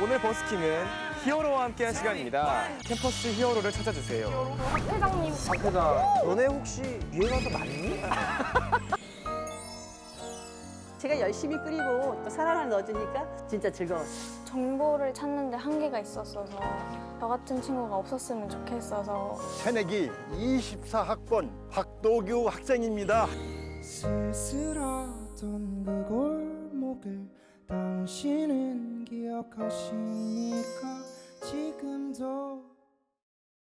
오늘 버스킹은 히어로와 함께한 시간입니다. 캠퍼스 히어로를 찾아주세요. 학회장님. 학회장, 너네 혹시 유행어도 맞니? 제가 열심히 끓이고 또 사랑 하나 넣어주니까 진짜 즐거웠어요. 정보를 찾는데 한계가 있었어서 저 같은 친구가 없었으면 좋겠어서. 새내기 24학번 박도규 학생입니다. 쓸쓸하던 그 골목을 당신은 기억하십니까? 지금도